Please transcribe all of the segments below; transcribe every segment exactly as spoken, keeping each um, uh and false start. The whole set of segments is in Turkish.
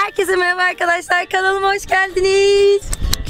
Herkese merhaba arkadaşlar, kanalıma hoş geldiniz.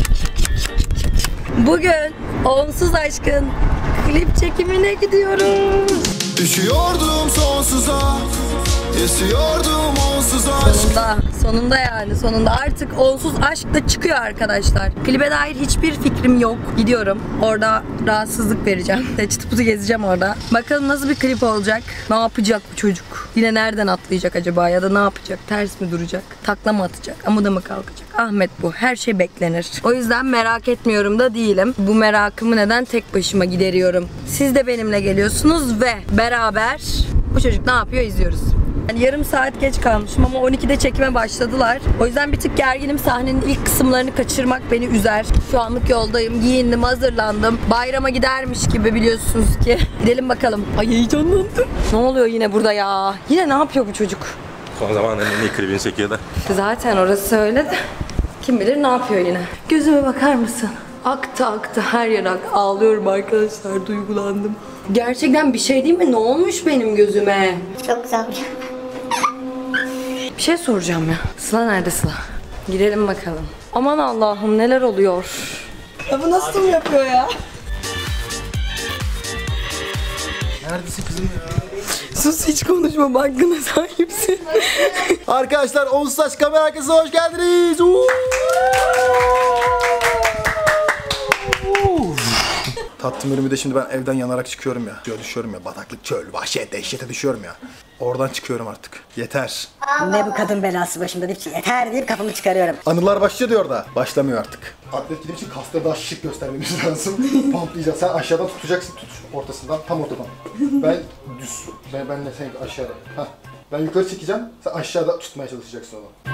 Bugün Onsuz Aşk'ın klip çekimine gidiyoruz. Düşüyordum sonsuza, yaşıyordum onsuz aşk. Sonunda, sonunda yani sonunda artık Onsuz Aşk da çıkıyor arkadaşlar. Klibe dair hiçbir fikrim yok. Gidiyorum. Orada rahatsızlık vereceğim. Çıtı pıtı gezeceğim orada. Bakalım nasıl bir klip olacak? Ne yapacak bu çocuk? Yine nereden atlayacak acaba? Ya da ne yapacak? Ters mi duracak? Takla mı atacak? Amuda mı kalkacak? Ahmet bu. Her şey beklenir. O yüzden merak etmiyorum da değilim. Bu merakımı neden tek başıma gideriyorum? Siz de benimle geliyorsunuz ve beraber bu çocuk ne yapıyor izliyoruz. Yani yarım saat geç kalmışım ama on ikide çekime başladılar. O yüzden bir tık gerginim. Sahnenin ilk kısımlarını kaçırmak beni üzer. Şu anlık yoldayım. Giyindim, hazırlandım. Bayrama gidermiş gibi biliyorsunuz ki. Gidelim bakalım. Ay heyecanlandım. Ne oluyor yine burada ya? Yine ne yapıyor bu çocuk? Son zamanların en iyi klibini çekiyor da. Zaten orası öyle de. Kim bilir ne yapıyor yine. Gözüme bakar mısın? Aktı aktı her yer ak. Ağlıyorum arkadaşlar. Duygulandım. Gerçekten bir şey değil mi? Ne olmuş benim gözüme? Çok güzel. Bir şey soracağım ya. Sıla nerede Sıla? Girelim bakalım. Aman Allah'ım neler oluyor? Ya bu nasıl yapıyor ya? Neredesin kızım ya? Sus, hiç konuşma, hakkına sahipsin. Arkadaşlar Onsuz Aşk kamera arkasına hoş geldiniz. Uuu. Tattım önümü de şimdi ben evden yanarak çıkıyorum ya. Çöl düşüyorum ya. Bataklık, çöl, vahşet, dehşete düşüyorum ya. Oradan çıkıyorum artık. Yeter. Ne bu kadın belası başımda deyip yeter deyip kafamı çıkarıyorum. Anılar başlıyor diyor da. Başlamıyor artık. Atlet gidip için kasları daha şık göstermemiz lazım. Pumplayacağız. Sen aşağıdan tutacaksın. Tut ortasından. Tam ortadan. Ben düz. Ben, ben de sen aşağıda. Hah. Ben yukarı çekeceğim. Sen aşağıda tutmaya çalışacaksın onu.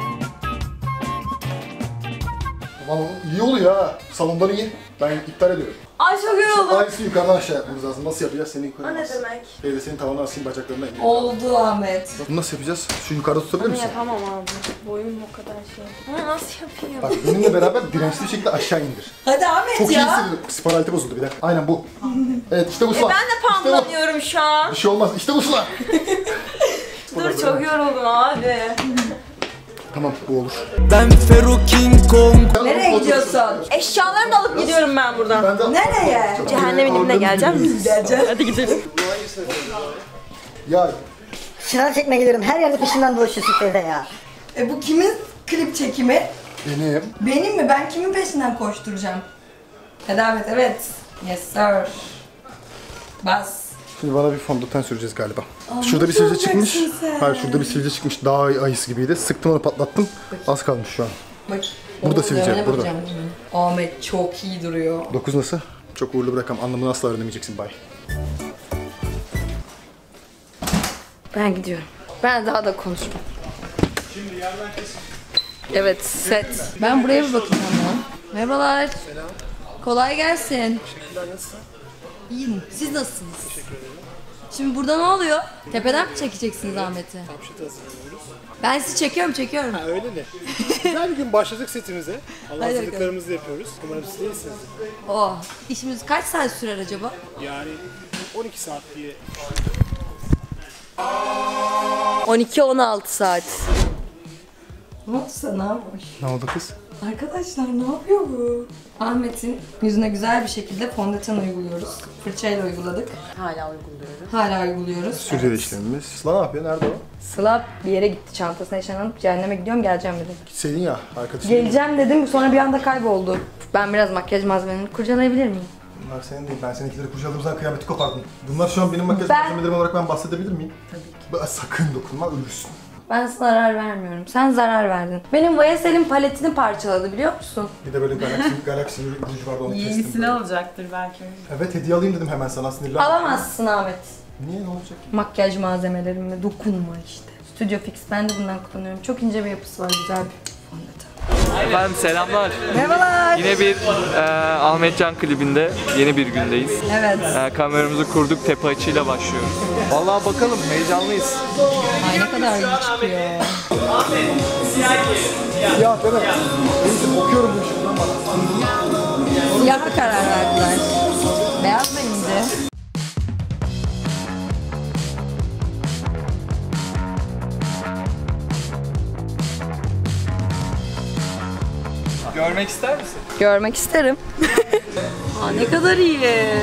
Aman iyi oluyor ha. Salondan iyi. Ben iptal ediyorum. Ay çok yoruldum. Aynısını yukarıdan aşağı yapmamız lazım. Nasıl yapacağız? Senin yukarı O ne nasıl? demek? Evde senin tavanı asayım bacaklarına ineyim. Oldu Ahmet. Bunu nasıl yapacağız? Şu yukarıda tutabilir misin? Yapamam abi. Boyum o kadar şey. Ama nasıl yapayım? Bak benimle beraber dirençli bir şekilde aşağı indir. Hadi Ahmet Çok iyi ya. hissediyorum. Spiralite bozuldu bir dakika. Aynen bu. Evet işte bu Sıla. Ben de pamplanıyorum şu an. Bir şey olmaz. İşte bu Sıla. Dur çok yoruldum abi. Tamam bu olur. Ben Fero King Kong. Nereye gidiyorsun? Eşyalarımı da alıp gidiyorum ben buradan. Ben de... Nereye? Cehennemin dibine geleceğim. Geleceğim. Hadi gidelim. Ya Şınav çekmeye geliyorum. Her yerde peşimden dolaşıyorsun evde ya. E bu kimin klip çekimi? benim. Benim mi? Ben kimin peşinden koşturacağım? Hadi Ahmet, evet. Yes sir. Bas. Şimdi bana bir fondöten süreceğiz galiba. Şurada bir sivilce çıkmış. sen. Hayır şurada bir sivilce çıkmış. Daha ayısı gibiydi. Sıktım onu patlattım. Az kalmış şu an. Bak. Burada onun sivilce, üzerine burada. bakacağım şimdi. Ahmet çok iyi duruyor. Dokuz nasıl? Çok uğurlu bırakam. Anlamını asla öğrenemeyeceksin bay. Ben gidiyorum. Ben daha da konuşmam. Şimdi yerden kesin. Evet, set. Ben buraya bir bakayım ama. Merhabalar. Selam. Kolay gelsin. Teşekkürler, nasılsın? İyiyim. Siz nasılsınız? Teşekkür ederim. Şimdi burada ne oluyor? Tepeden mi çekeceksiniz Ahmet'i? Tapşıtı hazırlıyoruz. Ben sizi çekiyorum, çekiyorum. Ha öyle mi? Güzel bir gün başladık setimize. Allah Hadi hazırlıklarımızı yapıyoruz. Umarım siz de iyisiniz. Oh, işimiz kaç saat sürer acaba? Yani on iki saat diye. on iki on altı saat. Ne oldu sana? Ne oldu kız? Arkadaşlar ne yapıyor bu? Ahmet'in yüzüne güzel bir şekilde fondöten uyguluyoruz. Fırçayla uyguladık. Hala uyguluyoruz. Hala uyguluyoruz. Sürece işlemimiz. Sıla ne yapıyor? Nerede o? Sıla bir yere gitti, çantasına eşyalanıp cehenneme gidiyorum, geleceğim dedi. Gitseydin ya arkadaşım. Geleceğim dedim, sonra bir anda kayboldu. Ben biraz makyaj malzemelerini kurcalayabilir miyim? Bunlar senin değil. Ben seninkileri kurcaladığım zaman kıyameti kopardım. Bunlar şu an benim makyaj Ben- malzemelerim olarak ben bahsedebilir miyim? Tabii ki. Sakın dokunma, ölürsün. Ben sana zarar vermiyorum. Sen zarar verdin. Benim Y S L'in paletini parçaladı, biliyor musun? Bir de böyle galaksi, galaksi ruj vardı onu kestim. Yenisini böyle. alacaktır belki. Evet hediye alayım dedim hemen sana sinirlendim. Alamazsın Ahmet. Niye ne olacak? Makyaj malzemelerime dokunma işte. Studio Fix, ben de bundan kullanıyorum. Çok ince bir yapısı var, güzel bir fondöten. Efendim selamlar. Merhabalar. Yine bir e, Ahmetcan klibinde yeni bir gündeyiz. Evet. E, kameramızı kurduk, tepe açıyla başlıyoruz. Vallahi bakalım, heyecanlıyız. Ay ne kadar iyi çıkıyor. Ya deme. Ben için okuyorum bu işi. Bundan bana. Siyaha karar verdiler. Beyaz da ince. Görmek ister misin? Görmek isterim. Aa, ne kadar iyi.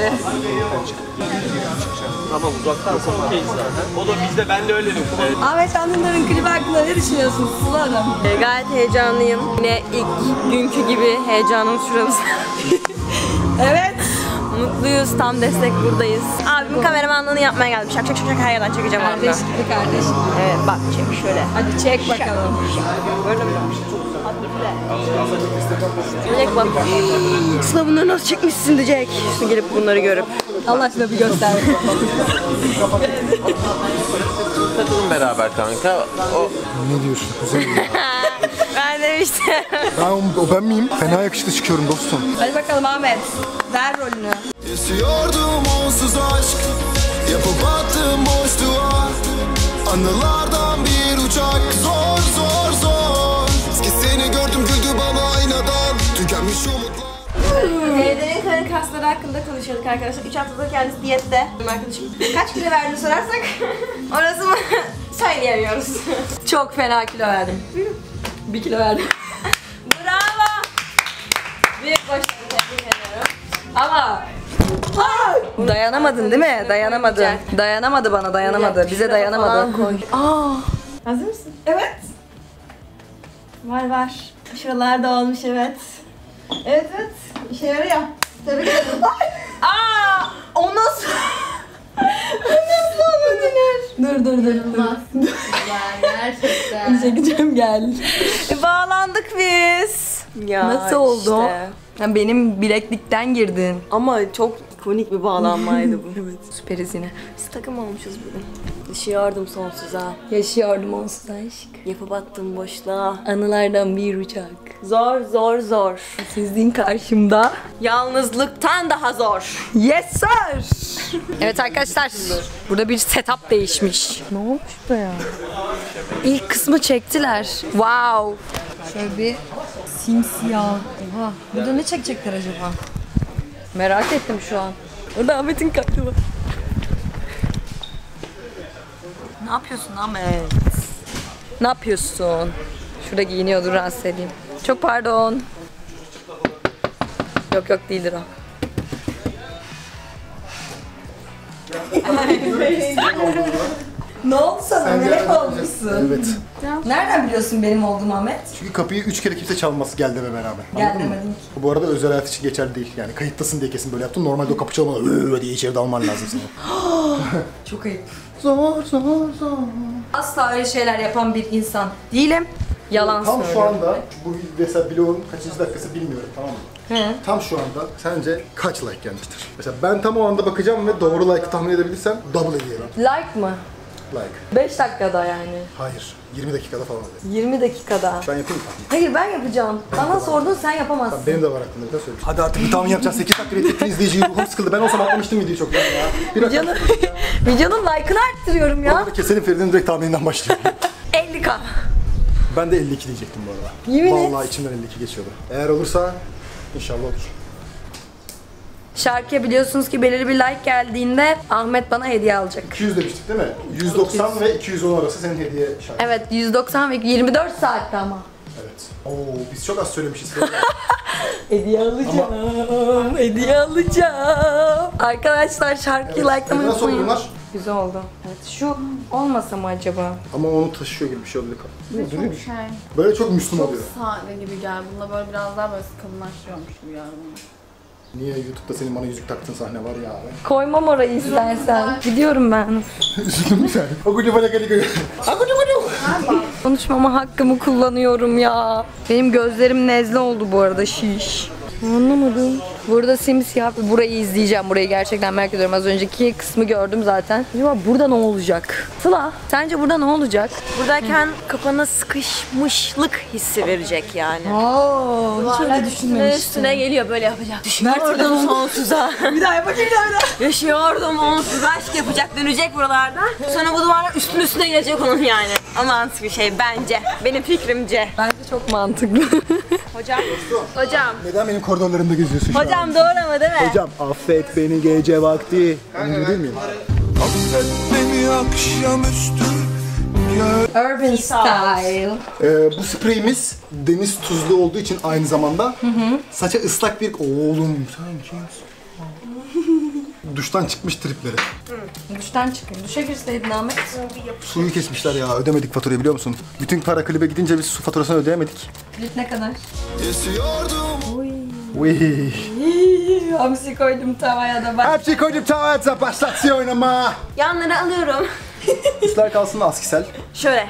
Tamam uzaktansa okeyiz zaten. O da bizde, ben de öyle dedim. Evet. Ahmet Can Dündar'ın klibi hakkında ne düşünüyorsunuz Sıla Hanım? Ee, gayet heyecanlıyım. Yine ilk günkü gibi heyecanım şuramız. Evet. Mutluyuz, tam destek buradayız. Abimin kameramanlığını yapmaya geldim. Şak şak şak şak her yerden çekeceğim orada. Kardeş gibi kardeş. Evet bak çek şöyle. Hadi çek bakalım. Böyle mi? Diyecek bak. Sıla bunları nasıl çekmişsin diyecek. Şimdi gelip bunları görüp. Allah aşkına bir göster. Takılın beraber kanka. O Ne diyorsun kuzenim ya? Ben demiştim. Ben, o ben miyim? Fena yakışıklı çıkıyorum dostum. Hadi bakalım Ahmet. Ver rolünü. Yaşıyordum onsuz aşk, yapıp attım boşluğa. Anılardan bir uçak, zor zor zor. Ki seni gördüm güldü bana aynadan, tükenmiş umutlar. Evdenin karın kasları hakkında konuşuyorduk arkadaşlar. üç haftadır kendisi diyette. Benim arkadaşım kaç kilo verdiğini sorarsak orası mı söyleyemiyoruz. Çok fena kilo verdim. Bir kilo verdim. Bravo! Büyük başarı, tebrik ediyorum. Ama dayanamadın değil mi? Dayanamadın. Dayanamadı bana, dayanamadı. Bize dayanamadı. Aa, hazır mısın? Evet. Var var. Şuralarda olmuş evet. Evet evet. İşe yarıyor. Tebrik ederim. Aa, o nasıl? Nasıl olabilir? Dur dur dur. dur. Gerçekten. Çekeceğim gel. E, bağlandık biz. Ya Nasıl oldu? işte. Ya benim bileklikten girdin. Ama çok ikonik bir bağlanmaydı bu. Evet. Süperiz yine. Biz takım olmuşuz bugün. Yaşıyordum sonsuza. Yaşıyordum onsuz aşk. Yapıp attım boşluğa. Anılardan bir uçak. Zor zor zor. Sizin karşımda. Yalnızlıktan daha zor. Yes sir. Evet arkadaşlar. Burada bir setup değişmiş. Ne olmuş be ya? İlk kısmı çektiler. Wow. Şöyle bir simsiyah. Oha. Burada ne çekecekler acaba? Merak ettim şu an. Orada Ahmet'in kartı var. Ne yapıyorsun Ahmet? Ne yapıyorsun? Şurada giyiniyordur, rahatsız edeyim. Çok pardon. Yok yok değildir o. Ne oldu sana? Melek olmuşsun. Evet. Nereden biliyorsun benim olduğumu Ahmet? Çünkü kapıyı üç kere kimse çalması geldi ve beraber. Gel Anladın mı? demedim ki. Bu arada özel hayat için geçerli değil. Yani kayıttasın diye kesin böyle yaptım. Normalde o kapı çalmadan öööö diye içeri dalman lazım sana. Çok ayıp. Zor zor zor. Asla öyle şeyler yapan bir insan değilim. Yalan Tam şu söylüyorum. anda bu mesela vlogun kaçıncı dakikası bilmiyorum, tamam mı? He. Tam şu anda sence kaç like gelmiştir? Mesela ben tam o anda bakacağım ve doğru like'ı tahmin edebilirsem double hediye lan. Like mı? Like. beş dakikada yani. Hayır. yirmi dakikada falan oluyor. yirmi dakikada. Ben yapayım mı? Hayır ben yapacağım. Bana sordun sen yapamazsın. Benim de var aklımda, bir tane söyle. Hadi artık bir tahmin yapacağız. sekiz dakika beklettin izleyiciyi, ruhum sıkıldı. Ben olsam atlamıştım videoyu çoktan ya. Bir dakika. Videonun, videonun like'ını arttırıyorum ya. Orada keselim, Feride'nin direkt tahmininden başlıyor. elli k. Ben de elli iki diyecektim bu arada. Yemin et. Vallahi içimden elli iki geçiyordu. Eğer olursa inşallah olur. Şarkıya biliyorsunuz ki belirli bir like geldiğinde Ahmet bana hediye alacak. iki yüz demiştik değil mi? yüz doksan ve iki yüz on arası senin hediye şarkı. Evet yüz doksan ve yirmi dört saatte ama. Evet. Oo, biz çok az söylemişiz. Hediye alacağım, hediye alacağım. Arkadaşlar şarkıyı Evet. likelamayı Nasıl oldu unutmayın. bunlar? Güzel oldu. Evet şu olmasa mı acaba? Ama onu taşıyor gibi bir şey oluyor. Duruyor. Çok şey, Böyle çok Müslüm çok oluyor. sade gibi geldi. Bunda böyle biraz daha böyle kalınlaştırıyormuş gibi geldi bana. Niye YouTube'da senin bana yüzük taktığın sahne var ya abi? Koymam orayı istersen. Gidiyorum ben. Üzüldün mü sen? Agucu bana gel gel. Agucu agucu. Konuşmama hakkımı kullanıyorum ya. Benim gözlerim nezle oldu bu arada, şiş. Anlamadım. Burada simsiyah bir, burayı izleyeceğim. Burayı gerçekten merak ediyorum. Az önceki kısmı gördüm zaten. Acaba burada ne olacak? Sıla, sence burada ne olacak? Buradayken kafana sıkışmışlık hissi verecek yani. Oo, hiç öyle Üstüne düşünmemiştim. üstüne geliyor böyle yapacak. Düşünüyordum sonsuza. Bir daha yap bakayım, bir daha bir daha. Yaşıyordum onsuz aşk yapacak, dönecek buralarda. Sonra bu duvarlar üstüne üstüne gelecek onun yani. O mantıklı bir şey bence. Benim fikrimce. Bence çok mantıklı. Hocam. Hocam. Neden benim koridorlarımda geziyorsun şu an? Hocam doğru ama değil mi? Hocam affet beni gece vakti. Onun gibi değil miyim? Affet beni akşamüstü, Urban Style. Ee, bu spreyimiz deniz tuzlu olduğu için aynı zamanda hı hı. saça ıslak bir... Oğlum sen kimsin? Duştan çıkmış tripleri. Hı. Duştan çıkın. Duşa girseydin Ahmet. Suyu kesmişler ya. Ödemedik faturayı biliyor musun? Bütün para klibe gidince biz su faturasını ödeyemedik. Klip ne kadar? Yaşıyordum. Uy. Uy. Hamsi koydum tavaya da bak. Hepsi koydum tavaya başlatsın oynama. Yanları alıyorum. İster kalsın da askisel. Şöyle.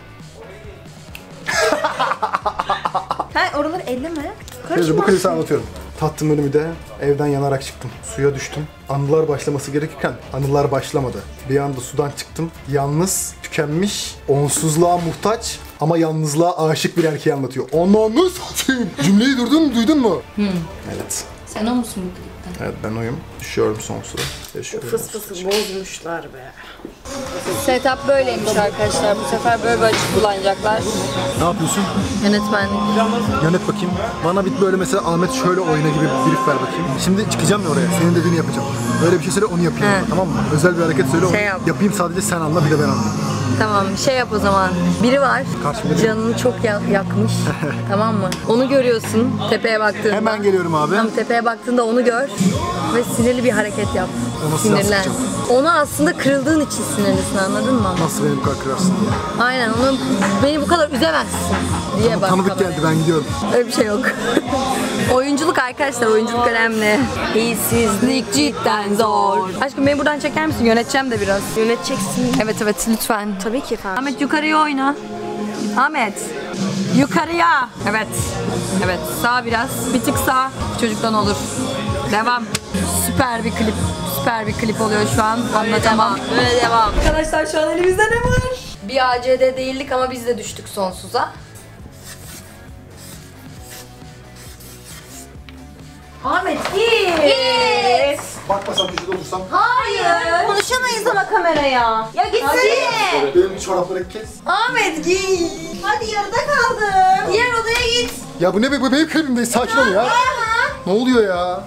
Ha oraları elleme. Neyse bu klibi sana anlatıyorum. Tattım önümü de evden yanarak çıktım. Suya düştüm. Anılar başlaması gerekirken anılar başlamadı. Bir anda sudan çıktım. Yalnız, tükenmiş, onsuzluğa muhtaç ama yalnızlığa aşık bir erkeği anlatıyor. Ananı satayım. Cümleyi duydun, duydun mu? Hmm. Evet. Sen o musun bu klipten? Evet ben oyum. Düşüyorum sonsuza. Yaşıyorum. Fıs fısı bozmuşlar be. Setup böyleymiş arkadaşlar. Bu sefer böyle böyle açık kullanacaklar. Ne yapıyorsun? Yönetmenlik. Yönet bakayım. Bana bir böyle mesela Ahmet şöyle oyna gibi bir brief ver bakayım. Şimdi çıkacağım ya oraya. Senin dediğini yapacağım. Böyle bir şey söyle onu yapayım. He. Tamam mı? Özel bir hareket söyle Şey onu yap. yapayım sadece sen anla bir de ben anlayayım. Tamam şey yap o zaman. Biri var. Karşımda Canını çok ya- yakmış. Tamam mı? Onu görüyorsun tepeye baktığında. Hemen geliyorum abi. Tam tepeye baktığında onu gör ve sinirli bir hareket yap. Ona silah Sinirlen. sıkacağım. Onu aslında kırıldığın için sinirlisin anladın mı? Nasıl beni bu kadar kırarsın diye. Aynen onu beni bu kadar üzemezsin diye bak. Tanıdık kameraya. geldi ben gidiyorum. Öyle bir şey yok. Oyunculuk arkadaşlar, oyunculuk önemli. İşsizlik cidden zor. Aşkım beni buradan çeker misin? Yöneteceğim de biraz. Yöneteceksin. Evet evet lütfen. Tabii ki efendim. Ahmet yukarıya oyna. Ahmet. Yukarıya. Evet. Evet sağ biraz. Bir tık sağ. Çocuktan olur. Devam. Süper bir klip. Süper bir klip oluyor şu an. Anlatamam. Böyle devam. Arkadaşlar şu an elimizde ne var? Bir A C D değildik ama biz de düştük sonsuza. Ahmet git. Bakmasam köşede olursam. Hayır. Konuşamayız ama kameraya. Ya gitsene. Benim çorapları kes. Ahmet git. Hadi yarıda kaldım. Diğer odaya git. Ya bu ne be bu benim klibimdeyiz sakin ol ya. Ne oluyor ya?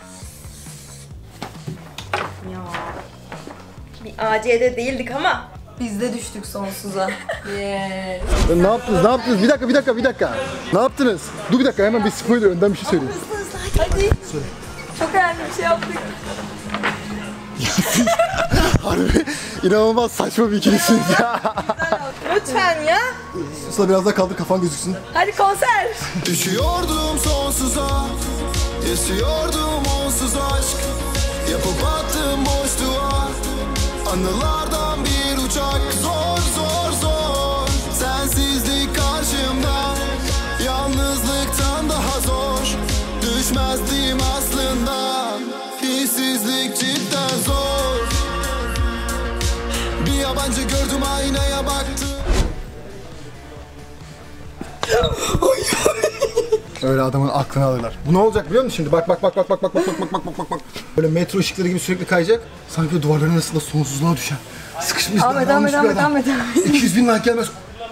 Bir A C D değildik ama. Biz de düştük sonsuza. Yes. Ya ne yaptınız ne yaptınız? Bir dakika bir dakika bir dakika. Ne yaptınız? Dur bir dakika hemen bir spoiler önden bir şey söyleyeyim. Hadi. Çok önemli bir şey yaptık. Harbi inanılmaz saçma bir ikilisiniz ya. Lütfen ya. Usta biraz daha kaldır kafan gözüksün. Hadi konser. Düşüyordum sonsuza. Yaşıyordum onsuz aşk. Yapıp attım boşluğa. Anılardan bir uçak. Zor zor zor. Sensizlik karşımda. Yalnızlıktan daha zor. Düşmezdim aslında. İşsizlik cidden zor. Bir yabancı gördüm aynaya baktım. Öyle adamın aklını alırlar. Bu ne olacak biliyor musun şimdi? Bak bak bak bak bak bak bak bak bak bak bak bak. Böyle metro ışıkları gibi sürekli kayacak. Sanki duvarların arasında sonsuzluğa düşen. Sıkışmış bir Ahmet, adam. Ahmet, Ahmet, Ahmet, Ahmet. iki yüz bin like gelmez.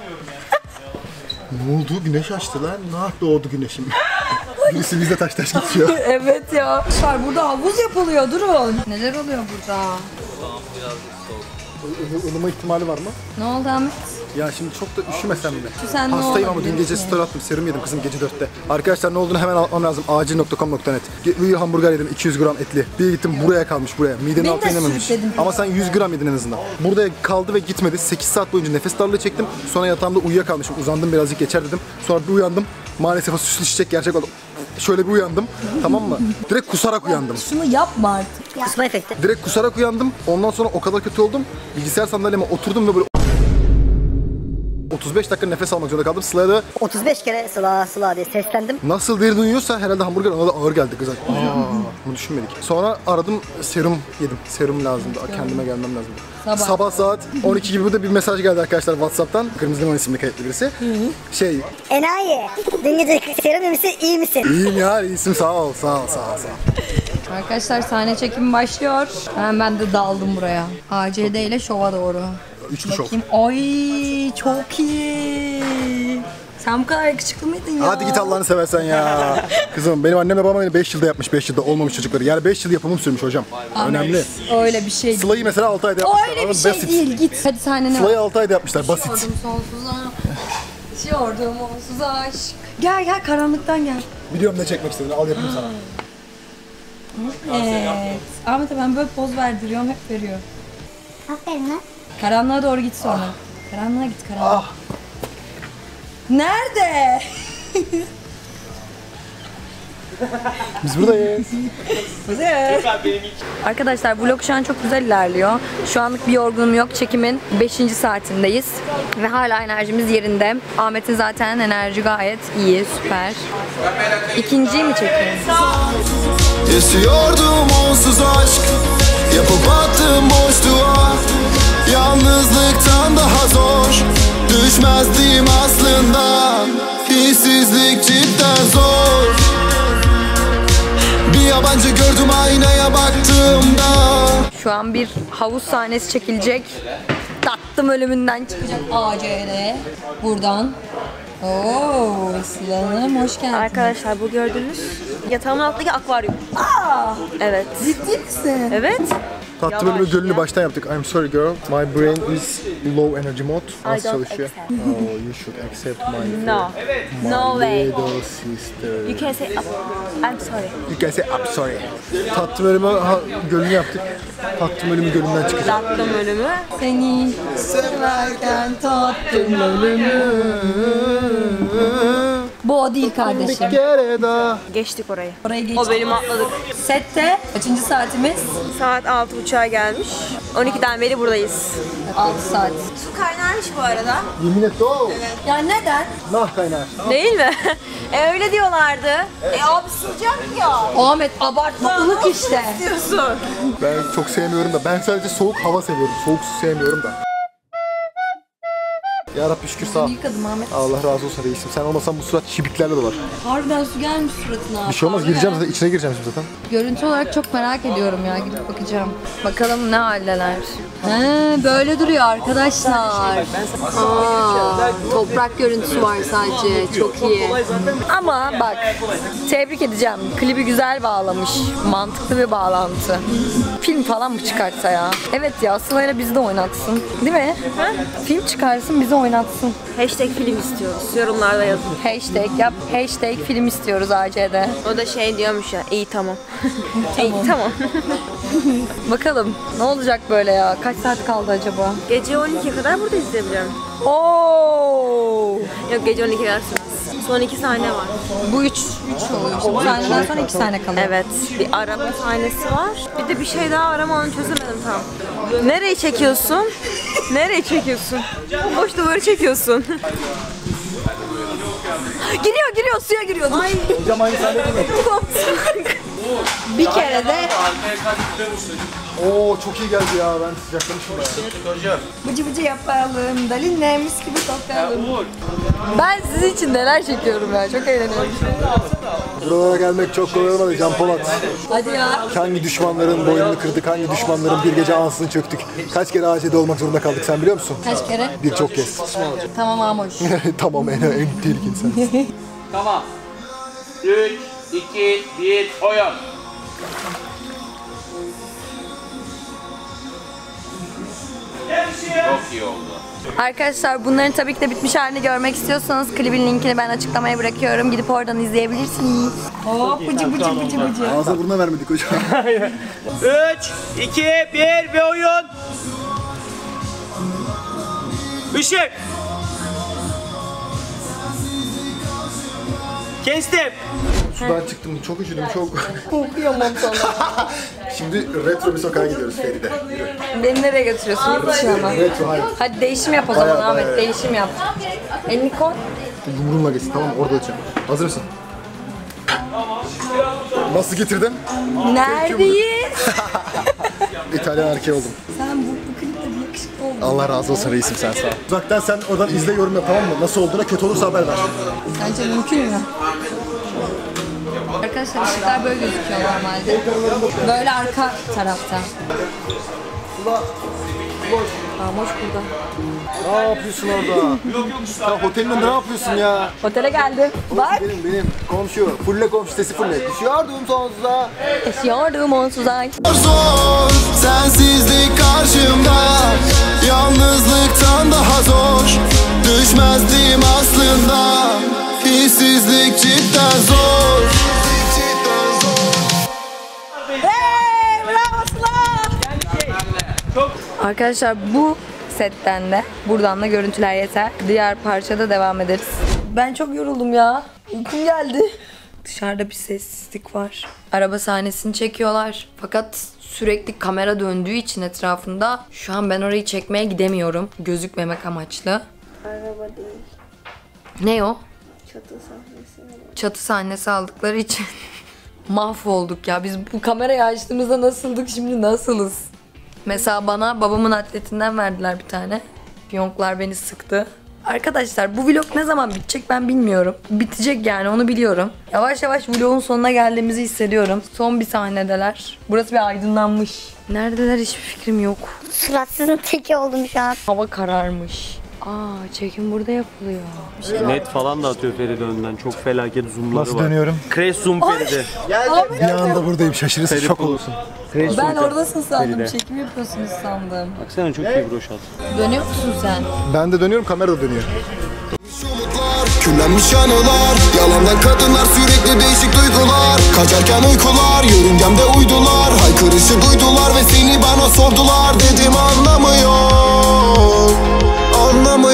Ne oldu? Güneş açtı lan. Ne doğdu güneşim? Birisi bizde taş taş geçiyor. Evet ya. Var burada havuz yapılıyor durun. Neler oluyor burada? Ilınma ihtimali var mı? Ne oldu Ahmet? Ya şimdi çok da üşümesem mi? Sen ne Hastayım ama olabilir dün gece ki? story attım. Serum yedim kızım gece dörtte. Arkadaşlar ne olduğunu hemen anlatmam lazım. acil nokta com nokta net. Bir hamburger yedim iki yüz gram etli. Bir gittim buraya kalmış buraya. Midenin Beni altına de inememiş. sürükledin. Ama sen yüz gram yedin en azından. Burada kaldı ve gitmedi. sekiz saat boyunca nefes darlığı çektim. Sonra yatağımda uyuyakalmışım. Uzandım birazcık geçer dedim. Sonra bir uyandım. Maalesef o süslü çiçek gerçek oldu. Şöyle bir uyandım. Tamam mı? Direkt kusarak uyandım. Şunu yapma artık. Kusma efekti. Direkt kusarak uyandım. Ondan sonra o kadar kötü oldum. Bilgisayar sandalyeme oturdum ve böyle otuz beş dakika nefes almak zorunda kaldım. Sıla'ya da otuz beş kere sıla sıla diye seslendim. nasıl derin uyuyorsa herhalde hamburger ona da ağır geldi kıza. Aa, bunu düşünmedik. Sonra aradım serum yedim. Serum lazımdı. Kendime gelmem lazımdı. Sabah. Sabah saat on iki gibi de bir mesaj geldi arkadaşlar WhatsApp'tan. Kırmızı Limon isimli kayıtlı birisi. Şey, Enayi. Dün gece serum yemişsin, iyi misin? iyiyim ya iyisin sağ ol sağ ol sağ ol sağ ol. Arkadaşlar sahne çekimi başlıyor. Hemen ben de daldım buraya. A C D ile şova doğru. Üçlü şov. Bakayım. Ay çok iyi. Sen bu kadar yakışıklı mıydın ya? Hadi git Allah'ını seversen ya. Kızım benim annemle babam beni beş yılda yapmış. beş yılda olmamış çocukları. Yani beş yıl yapımım sürmüş hocam. Önemli. Öyle bir şey değil. Sıla'yı mesela altı ayda O yapmışlar. öyle bir Anladın? şey Basit. değil. Git. Hadi sahnene Sıla'yı bak. altı ayda yapmışlar. Basit. Düşüyordum sonsuza. Düşüyordum onsuz aşk. Gel gel karanlıktan gel. Biliyorum ne çekmek istediğini. Al yapayım sana. Evet. Ahmet'e ben böyle poz verdiriyorum. Hep veriyor. Aferin lan. Karanlığa doğru git sonra. Karanlığa git karanlığa. Ah. Nerede? Biz buradayız. Arkadaşlar vlog şu an çok güzel ilerliyor. Şu anlık bir yorgunum yok. Çekimin beşinci saatindeyiz. Ve hala enerjimiz yerinde. Ahmet'in zaten enerji gayet iyi, süper. İkinciyi mi çekeyim? Yaşıyordum onsuz aşk, yapıp attım boşluğa. Yalnızlıktan daha zor, düşmezdim aslında. Hissizlik cidden zor. Bir yabancı gördüm aynaya baktığımda. Şu an bir havuz sahnesi çekilecek. Tattım ölümünden çıkacak A C D. Buradan. Oo, Sıla'nım hoş geldin. Arkadaşlar bu gördüğünüz yatağımın altındaki akvaryum. Aa, Evet. ciddi misin? Evet. Tatlı bölümü gölünü baştan yaptık. I'm sorry girl. My brain is low energy mode. Nasıl don't çalışıyor? accept. Oh, you should accept my No. my No way. little sister. You can say I'm sorry. You can say I'm sorry. Tatlı bölümü ha, gölünü yaptık. Tatlı bölümü gölünden çıkacak. Tattım ölümü. Seni severken tattım ölümü. Bu o değil kardeşim. Bir kere daha. Geçtik orayı. Orayı geç. O bölümü atladık. Sette kaçıncı saatimiz? Saat altı buçuğa gelmiş. on ikiden beri buradayız. altı saat. Su kaynarmış bu arada. Yemin et o. Ya neden? Nah kaynar. Değil mi? e öyle diyorlardı. E abi sıcak ya. Ahmet abartma ılık işte. Diyorsun. Ben çok sevmiyorum da. Ben sadece soğuk hava seviyorum. Soğuk su sevmiyorum da. Ya Rabbi şükür sağ ol. Yıkadım Ahmet. Allah razı olsun reisim. Sen olmasan bu surat şibiklerle dolar. Harbiden su gelmiş suratına. Bir şey olmaz, gireceğim zaten. İçine gireceğim şimdi zaten. Görüntü olarak çok merak ediyorum ya. Gidip bakacağım. Bakalım ne haldeler. He, böyle duruyor arkadaşlar. Aa, toprak görüntüsü var sadece. Çok iyi. Ama bak tebrik edeceğim. Klibi güzel bağlamış. Mantıklı bir bağlantı. Film falan mı çıkartsa ya? Evet ya, Sıla'yla bizi de oynatsın. Değil mi? Ha? Film çıkarsın, bizi oynatsın. Hashtag film istiyoruz. Yorumlarda yazın. Hashtag yap. Hashtag film istiyoruz A C'de. O da şey diyormuş ya. İyi tamam. İyi tamam. Bakalım ne olacak böyle ya? Kaç saat kaldı acaba? Gece on ikiye kadar burada izleyebilirim. Oo! Yok gece on iki versiniz. Son iki sahne var. Bu üç, üç oluyor işte. Bu sahneden sonra iki sahne kalıyor. Evet. Bir arama sahnesi var. Bir de bir şey daha arama, onu çözemedim tam. Nereyi çekiyorsun? Nereyi çekiyorsun? Boş duvarı çekiyorsun. Giriyor giriyor suya giriyor. Ay. Hocam aynı sahne değil mi? Bir kere de Oo çok iyi geldi ya. Ben sıcaklamışım bayağı. bıcı bıcı yapalım. Dalinle mis gibi kokalım. Ben sizin için neler çekiyorum ya. Çok eğleniyorum. Buralara gelmek çok kolay olmadı Can Polat. Hadi ya. Hangi düşmanların boynunu kırdık, hangi düşmanların bir gece ansızın çöktük. Kaç kere A C'de olmak zorunda kaldık sen biliyor musun? Kaç kere? Birçok kez. Tamam Amoş. Tamam en, en tehlikeli sensin. Tamam. üç, iki, bir, oyun. Çok iyi oldu. Arkadaşlar bunların tabii ki de bitmiş halini görmek istiyorsanız klibin linkini ben açıklamaya bırakıyorum. Gidip oradan izleyebilirsiniz. Hop bıcı bıcı bıcı bıcı. Ağza burnuna vermedik hocam. üç, iki, bir ve oyun. Işık. Kestim. Sudan çıktım çok üşüdüm çok. Korkuyorum sana. Şimdi retro bir sokağa gidiyoruz Feride. Beni nereye götürüyorsun? Yurt dışına mı? Retro hayır. Hadi değişim yap o zaman Bayağı, Ahmet. bayağı. Değişim yap. Elini koy. Yumruğunla geçsin tamam mı? Orada açacağım. Hazır mısın? Nasıl getirdin? Neredeyiz? İtalyan erkeği oldum. Sen bu, bu klipte bir yakışıklı oldun. Allah razı olsun reisim sen sağ ol. Uzaktan sen oradan izle yorum yap tamam mı? Nasıl olduğuna kötü olursa haber ver. Sence mümkün mü? Arkadaşlar ışıklar böyle gözüküyor normalde. Böyle arka tarafta. Sarhoş burada. Ne yapıyorsun orada? Sen otelinde ne yapıyorsun ya? Otele geldim. Bak. Benim benim komşu. Fulle komşu sesi fulle. Düşüyordum sonsuza. Düşüyordum onsuza. Zor, sensizlik karşımda. Yalnızlıktan daha zor. Düşmezdim aslında. İşsizlik cidden zor. Hey, bravo Sıla. Arkadaşlar bu setten de buradan da görüntüler yeter. Diğer parçada devam ederiz. Ben çok yoruldum ya. Uykum geldi. Dışarıda bir sessizlik var. Araba sahnesini çekiyorlar. Fakat sürekli kamera döndüğü için etrafında şu an ben orayı çekmeye gidemiyorum. Gözükmemek amaçlı. Araba değil. Ne o? Çatı sahnesi. Çatı sahnesi aldıkları için mahvolduk ya. Biz bu kamerayı açtığımızda nasıldık, şimdi nasılız? Mesela bana babamın atletinden verdiler bir tane. Piyonklar beni sıktı. Arkadaşlar bu vlog ne zaman bitecek ben bilmiyorum. Bitecek yani, onu biliyorum. Yavaş yavaş vlogun sonuna geldiğimizi hissediyorum. Son bir sahnedeler. Burası bir aydınlanmış. Neredeler hiçbir fikrim yok. Suratsızın teki oldum şu an. Hava kararmış. Aa, çekim burada yapılıyor. Net falan da atıyor Feride önden. Çok felaket zoomları Nasıl var. dönüyorum? Crash zoom Feride. Bir anda buradayım. Şaşırırsın, şok olursun. Crash Ben zoom oradasın sandım. Feride. Çekim yapıyorsunuz sandım. Baksana çok iyi broşat. Dönüyor musun sen? Ben de dönüyorum, kamera da dönüyor. Umutlar, küllenmiş anılar. Yalandan kadınlar, sürekli değişik duygular. Kaçarken uykular, yörüngemde uydular. Haykırışı duydular ve seni bana sordular. Dedim anlamı yok, anlamı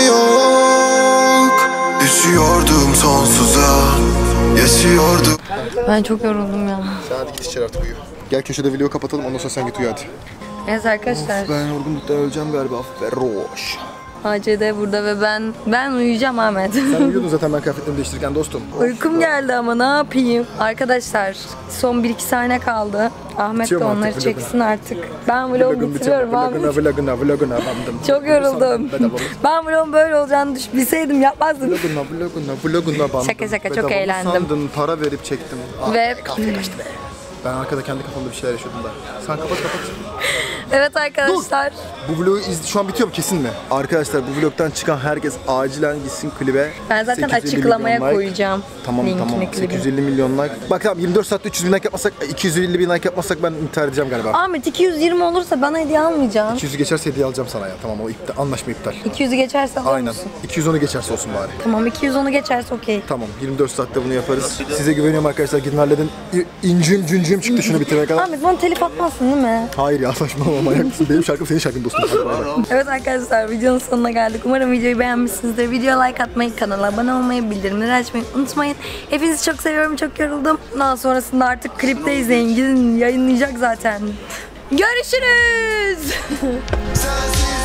yok. Düşüyordum sonsuza, yaşıyordum. Ben çok yoruldum ya. Sen hadi git içeri artık uyu. Gel köşede videoyu kapatalım, ondan sonra sen git uyu hadi. Evet arkadaşlar. Ben yorgunluktan öleceğim galiba. Ferroş. A C D burada ve ben ben uyuyacağım Ahmet. Sen uyuyordun zaten ben kıyafetlerimi değiştirirken dostum. Uykum geldi ama ne yapayım? Arkadaşlar son bir iki sahne kaldı. Ahmet Bitiyor de mu onları artık çeksin artık. Ben vlogu Vlogum bitiyor. bitiriyorum Ahmet. Vloguna, vloguna, vloguna bandım. Çok yoruldum. Bedava. Ben vlogun böyle olacağını düş bilseydim yapmazdım. Vloguna, vloguna, vloguna bandım. Şaka şaka, çok Bedava eğlendim. sandın, para verip çektim. Aa, Ve- kahve kaçtı be. Ben arkada kendi kafamda bir şeyler yaşıyordum da. Sen kapat kapat. Evet arkadaşlar. Bu vlogu iz... şu an bitiyor mu kesin mi? Arkadaşlar bu vlogtan çıkan herkes acilen gitsin klibe. Ben zaten sekiz yüz elli açıklamaya milyon like. koyacağım. Tamam linkini, tamam. klibin. sekiz yüz elli milyon like. Bak tamam yirmi dört saatte üç yüz bin like yapmasak, iki yüz elli bin like yapmasak ben intihar edeceğim galiba. Ahmet iki yüz yirmi olursa bana hediye almayacaksın. iki yüzü geçerse hediye alacağım sana ya. Tamam o iptal, anlaşma iptal. iki yüzü geçerse alır Aynen. mısın? iki yüz onu geçerse olsun bari. Tamam iki yüz onu geçerse okey. Tamam yirmi dört saatte bunu yaparız. Size güveniyorum arkadaşlar. Gidin halledin. İ- İncim cüncüm çıktı şunu bitirene kadar. Ahmet bana telif atmazsın değil mi? Hayır ya saçmalama manyak mısın? Benim şarkım senin şarkın dostum. Hadi bay bay. Evet arkadaşlar videonun sonuna geldik. Umarım videoyu beğenmişsinizdir. Videoya like atmayı, kanala abone olmayı, bildirimleri açmayı unutmayın. Hepinizi çok seviyorum, çok yoruldum. Daha sonrasında artık klipte izleyin. Gidin yayınlayacak zaten. Görüşürüz.